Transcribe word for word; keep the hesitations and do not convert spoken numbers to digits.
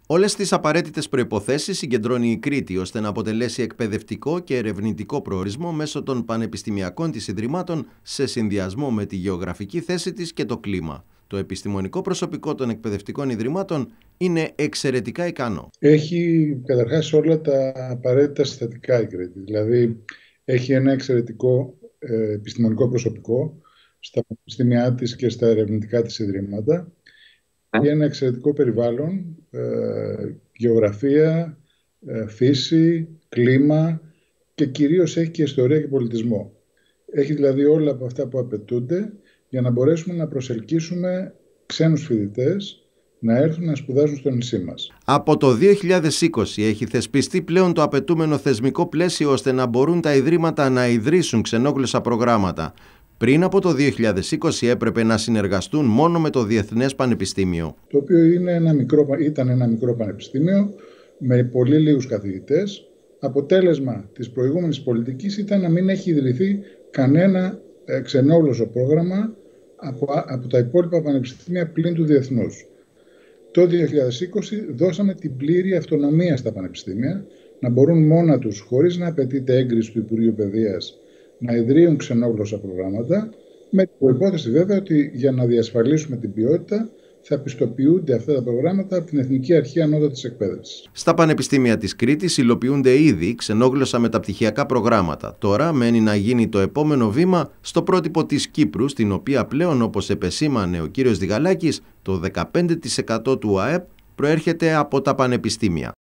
Όλες τις απαραίτητες προϋποθέσεις συγκεντρώνει η Κρήτη ώστε να αποτελέσει εκπαιδευτικό και ερευνητικό προορισμό μέσω των πανεπιστημιακών της ιδρυμάτων σε συνδυασμό με τη γεωγραφική θέση της και το κλίμα. Το επιστημονικό προσωπικό των εκπαιδευτικών ιδρυμάτων είναι εξαιρετικά ικανό. Έχει καταρχάς όλα τα απαραίτητα συστατικά η Κρήτη. Δηλαδή έχει ένα εξαιρετικό ε, επιστημονικό προσωπικό στα πανεπιστήμια της και στα ερευνητικά της ιδρύματα. Έχει ένα εξαιρετικό περιβάλλον, ε, γεωγραφία, ε, φύση, κλίμα και κυρίως έχει και ιστορία και πολιτισμό. Έχει δηλαδή όλα από αυτά που απαιτούνται για να μπορέσουμε να προσελκύσουμε ξένους φοιτητές να έρθουν να σπουδάσουν στο νησί μας. Από το δύο χιλιάδες είκοσι έχει θεσπιστεί πλέον το απαιτούμενο θεσμικό πλαίσιο ώστε να μπορούν τα ιδρύματα να ιδρύσουν ξενόγλωσσα προγράμματα. Πριν από το δύο χιλιάδες είκοσι έπρεπε να συνεργαστούν μόνο με το Διεθνές Πανεπιστήμιο. Το οποίο είναι ένα μικρό, ήταν ένα μικρό πανεπιστήμιο με πολύ λίγους καθηγητές. Αποτέλεσμα της προηγούμενης πολιτικής ήταν να μην έχει ιδρυθεί κανένα ξενόγλωσσο πρόγραμμα από, από τα υπόλοιπα πανεπιστήμια πλην του διεθνούς. Το δύο χιλιάδες είκοσι δώσαμε την πλήρη αυτονομία στα πανεπιστήμια να μπορούν μόνα τους, χωρίς να απαιτείται έγκριση του Υπουργείου Παιδείας, να ιδρύουν ξενόγλωσσα προγράμματα, με την προϋπόθεση βέβαια ότι για να διασφαλίσουμε την ποιότητα θα πιστοποιούνται αυτά τα προγράμματα από την Εθνική Αρχή Ανώτατης Εκπαίδευσης. Στα πανεπιστήμια της Κρήτης υλοποιούνται ήδη ξενόγλωσσα μεταπτυχιακά προγράμματα. Τώρα μένει να γίνει το επόμενο βήμα στο πρότυπο της Κύπρου, στην οποία πλέον, όπως επεσήμανε ο κύριος Διγαλάκης, το δεκαπέντε τοις εκατό του ΑΕΠ προέρχεται από τα πανεπιστήμια.